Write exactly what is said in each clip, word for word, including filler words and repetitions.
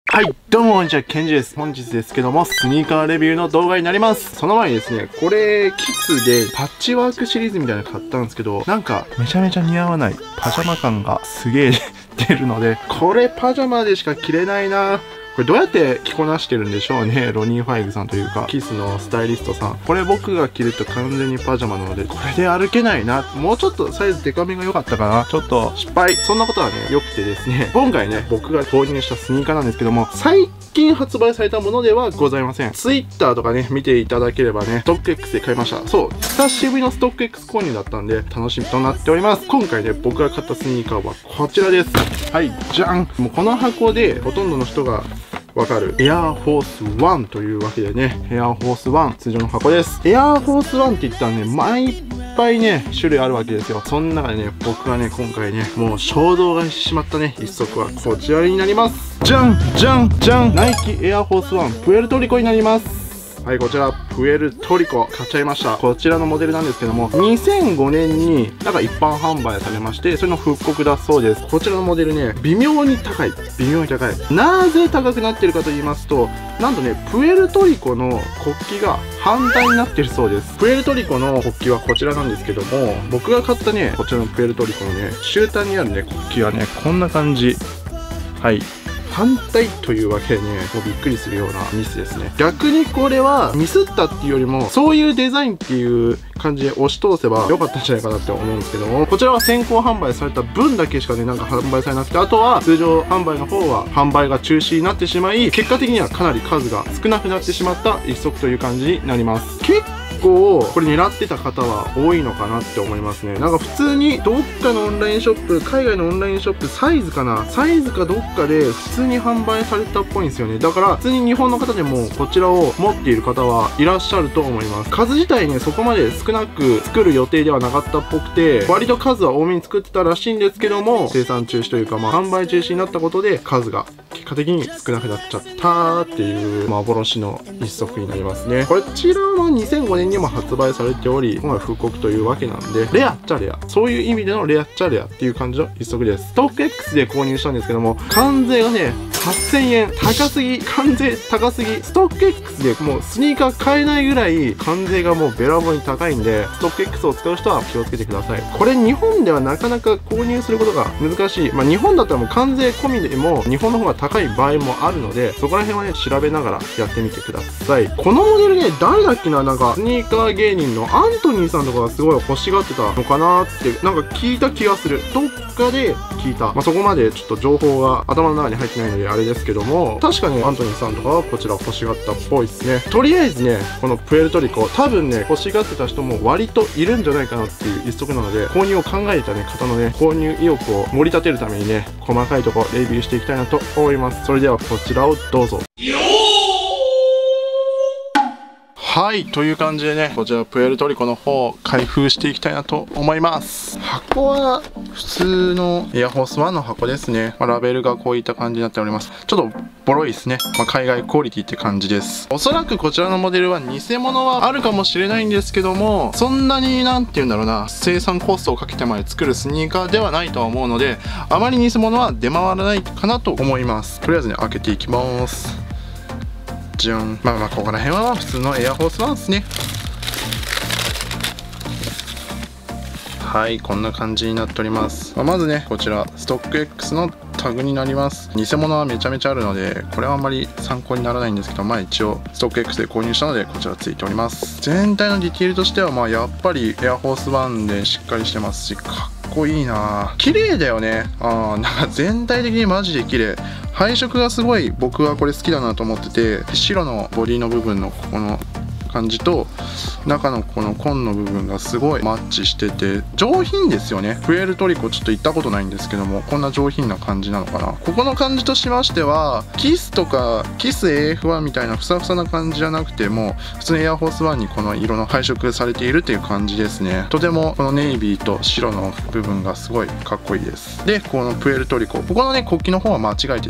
はい、どうも、こんにちは、ケンジです。本日ですけども、スニーカーレビューの動画になります。その前にですね、これ、キスでパッチワークシリーズみたいなの買ったんですけど、なんか、めちゃめちゃ似合わないパジャマ感がすげえ出るので、これパジャマでしか着れないな。これどうやって着こなしてるんでしょうね。ロニー・ファイグさんというか、キスのスタイリストさん。これ僕が着ると完全にパジャマなので、これで歩けないな。もうちょっとサイズデカめが良かったかな。ちょっと失敗。そんなことはね、良くてですね。今回ね、僕が購入したスニーカーなんですけども、最近発売されたものではございません。ツイッターとかね、見ていただければね、ストック X で買いました。そう、久しぶりのストック X 購入だったんで、楽しみとなっております。今回ね、僕が買ったスニーカーはこちらです。はい、じゃん。もうこの箱で、ほとんどの人が、わかるエアーフォースワンというわけでね、エアーフォースワン通常の箱です。エアーフォースワンって言ったらね、毎いっぱいね種類あるわけですよ。その中でね、僕がね今回ねもう衝動買いしてしまったね一足はこちらになります。じゃんじゃんじゃん、ナイキエアーフォースワンプエルトリコになります。はい、こちらプエルトリコ買っちゃいました。こちらのモデルなんですけども、にせんごねんになんか一般販売されまして、それの復刻だそうです。こちらのモデルね、微妙に高い微妙に高い。なぜ高くなってるかと言いますと、なんとねプエルトリコの国旗が反対になってるそうです。プエルトリコの国旗はこちらなんですけども、僕が買ったねこちらのプエルトリコのね終端にあるね国旗はねこんな感じ。はい、反対というわけでね、もうびっくりするようなミスですね。逆にこれはミスったっていうよりも、そういうデザインっていう感じで押し通せば良かったんじゃないかなって思うんですけども、こちらは先行販売された分だけしかね、なんか販売されなくて、あとは通常販売の方は販売が中止になってしまい、結果的にはかなり数が少なくなってしまった一足という感じになります。結構これ狙ってた方は多いのかなって思いますね。なんか普通にどっかのオンラインショップ、海外のオンラインショップ、サイズかなサイズかどっかで普通に販売されたっぽいんですよね。だから普通に日本の方でもこちらを持っている方はいらっしゃると思います。数自体ねそこまで少なく作る予定ではなかったっぽくて、割と数は多めに作ってたらしいんですけども、生産中止というかまあ販売中止になったことで数が結果的に少なくなっちゃったっていう幻の一足になりますね。こちらはにせんごねんにも発売されており、今回復刻というわけなんで、レアっちゃレア、そういう意味でのレアっちゃレアっていう感じの一足です。ストック X で購入したんですけども、関税がねはっせんえん、高すぎ、関税高すぎ。ストック X でもうスニーカー買えないぐらい関税がもうべらぼうに高いんで、ストック X を使う人は気をつけてください。これ日本ではなかなか購入することが難しい。まあ日本だったらもう関税込みでも日本の方が高い場合もあるので、そこら辺はね調べながらやってみてください。このモデルね、誰だっけな、なんかスニーカー芸人のアントニーさんとかがすごい欲しがってたのかなってなんか聞いた気がする。どっかで聞いた。まあそこまでちょっと情報が頭の中に入ってないのであれですけども、確かにアントニーさんとかはこちら欲しがったっぽいですね。とりあえずね、このプエルトリコ多分ね欲しがってた人も割といるんじゃないかなっていう一足なので、購入を考えたね方のね購入意欲を盛り立てるためにね、細かいところレビューしていきたいなと思います。それではこちらをどうぞ。はい、という感じでね、こちらプエルトリコの方開封していきたいなと思います。箱は普通のエアフォースワンの箱ですね。まあ、ラベルがこういった感じになっております。ちょっとボロいですね。まあ、海外クオリティって感じです。おそらくこちらのモデルは偽物はあるかもしれないんですけども、そんなになんて言うんだろうな、生産コストをかけてまで作るスニーカーではないとは思うので、あまり偽物は出回らないかなと思います。とりあえずね、開けていきます。じゃん。まあまあここら辺は普通のエアフォースワンですね。はい、こんな感じになっております。まあ、まずねこちらストック X のタグになります。偽物はめちゃめちゃあるのでこれはあんまり参考にならないんですけど、まあ一応ストック X で購入したのでこちらついております。全体のディテールとしてはまあやっぱりエアフォースワンでしっかりしてますし、かっこいいな。綺麗だよね。あーなんか全体的にマジで綺麗。配色がすごい僕はこれ好きだなと思ってて、白のボディの部分のここの感じと中のこの紺の部分がすごいマッチしてて上品ですよね。プエルトリコちょっと行ったことないんですけども、こんな上品な感じなのかな。ここの感じとしましてはキスとかキス エーエフワン みたいなふさふさな感じじゃなくても、普通にエアフォースワンにこの色の配色されているっていう感じですね。とてもこのネイビーと白の部分がすごいかっこいいです。でこのプエルトリコ、ここのね国旗の方は間違えてない。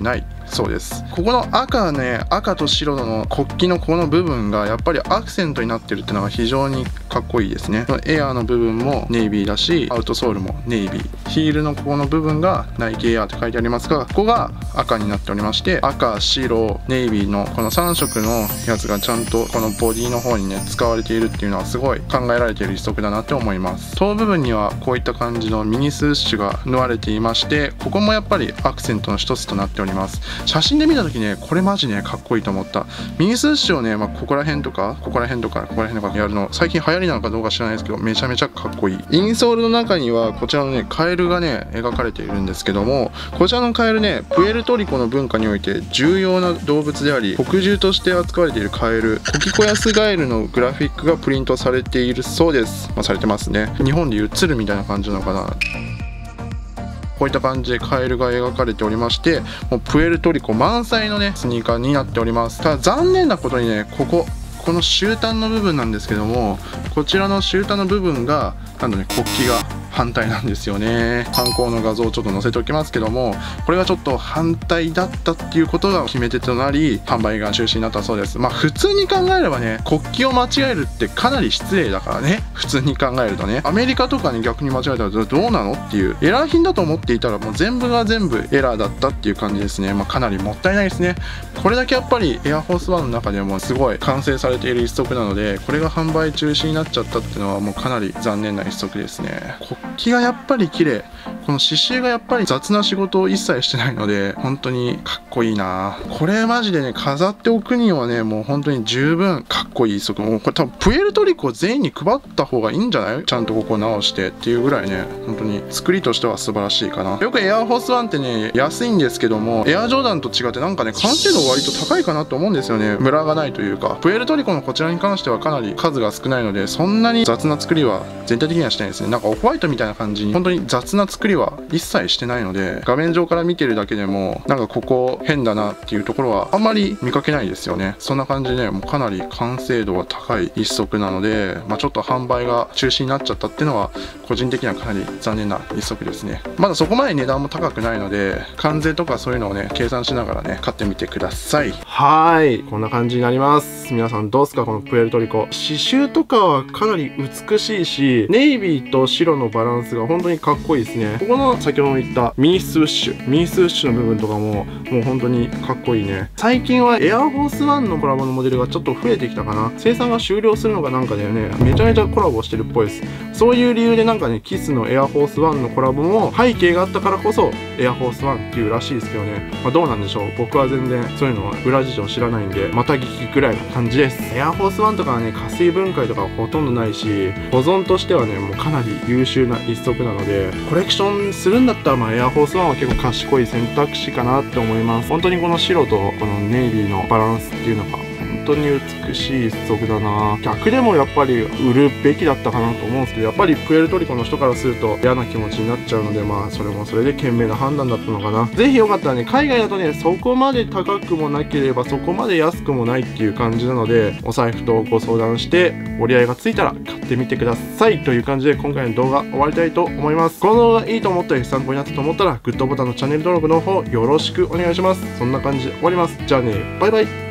そうです。ここの赤はね、赤と白の国旗のこの部分がやっぱりアクセントになってるっていうのが非常にかっこいいですね。エアーの部分もネイビーだし、アウトソールもネイビー、ヒールのここの部分がナイキエアーって書いてありますが、ここが赤になっておりまして、赤、白、ネイビーのこのさん色のやつがちゃんとこのボディの方にね使われているっていうのはすごい考えられている一足だなって思います。頭部分にはこういった感じのミニスーッシュが縫われていまして、ここもやっぱりアクセントの一つとなっております。写真で見た時ね、これマジねかっこいいと思った。ミニスーッシュをね、まあ、ここら辺とかここら辺とかここら辺とかやるの最近流行りなのかどうか知らないですけど、めちゃめちゃかっこいい。インソールの中にはこちらのねカエルがね描かれているんですけども、こちらのカエルね、プエルトリコの文化において重要な動物であり、国獣として扱われているカエル、コキコヤスガエルのグラフィックがプリントされているそうです。まあ、されてますね。日本でいう鶴みたいな感じなのかな。こういった感じでカエルが描かれておりまして、もうプエルトリコ満載のねスニーカーになっております。ただ残念なことにね、こここの終端の部分なんですけども、こちらの終端の部分がなんとね国旗が反対なんですよね。参考の画像をちょっと載せておきますけども、これがちょっと反対だったっていうことが決め手となり、販売が中止になったそうです。まあ普通に考えればね、国旗を間違えるってかなり失礼だからね、普通に考えるとね。アメリカとかに逆に間違えたらどうなのっていう、エラー品だと思っていたらもう全部が全部エラーだったっていう感じですね。まあかなりもったいないですね。これだけやっぱりエアフォースワンの中でもすごい完成されている一足なので、これが販売中止になっちゃったっていうのはもうかなり残念な一足ですね。国旗がやっぱり綺麗、この刺繍がやっぱり雑な仕事を一切してないので本当にかっこいいな。これマジでね飾っておくにはね、もう本当に十分かっこいい一足。もうこれ多分プエルトリコ全員に配った方がいいんじゃない？ちゃんとここ直してっていうぐらいね、本当に作りとしては素晴らしいかな。よくエアフォースワンってね安いんですけども、エアジョーダンと違ってなんかね完成度割と高いかなと思うんですよね。ムラがないというか、プエルトリコのこちらに関してはかなり数が少ないので、そんなに雑な作りは全体的にはしてないですね。なんかオフホワイトみたいな感じに本当に雑な作りは一切してないので、画面上から見てるだけでもなんかここ変だなっていうところはあんまり見かけないですよね。そんな感じでね、もうかなり完成度が高い一足なので、まあ、ちょっと販売が中止になっちゃったっていうのは個人的にはかなり残念な一足ですね。まだそこまで値段も高くないので、関税とかそういうのをね計算しながらね買ってみてください。はい、こんな感じになります。皆さんどうですか、このプエルトリコ。刺繍とかはかなり美しいし、ネイビーと白のバランスが本当にかっこいいですね。ここの先ほど言ったミニスウッシュミニスウッシュの部分とかももう本当にかっこいいね。最近はエアフォースワンのコラボのモデルがちょっと増えてきたかな。生産が終了するのかなんかだよね。めちゃめちゃコラボしてるっぽいです。そういう理由でなんかね、キスのエアフォースワンのコラボも背景があったからこそエアフォースワンっていうらしいですけどね。まあ、どうなんでしょう。僕は全然そういうのは裏事情知らないんで、また聞きくらいな感じです。エアフォースワンとかはね、加水分解とかはほとんどないし、保存としてはね、もうかなり優秀な一足なので、コレクションするんだったらまあエアフォースワンは結構賢い選択肢かなって思います。本当にこの白とこのネイビーのバランスっていうのが本当に美しい一足だな。逆でもやっぱり売るべきだったかなと思うんですけど、やっぱりプエルトリコの人からすると嫌な気持ちになっちゃうので、まあそれもそれで賢明な判断だったのかな。ぜひよかったらね、海外だとねそこまで高くもなければそこまで安くもないっていう感じなので、お財布とご相談して折り合いがついたら買ってみてくださいという感じで、今回の動画終わりたいと思います。この動画いいと思ったり参考になったと思ったらグッドボタンのチャンネル登録の方よろしくお願いします。そんな感じで終わります。じゃあね、バイバイ。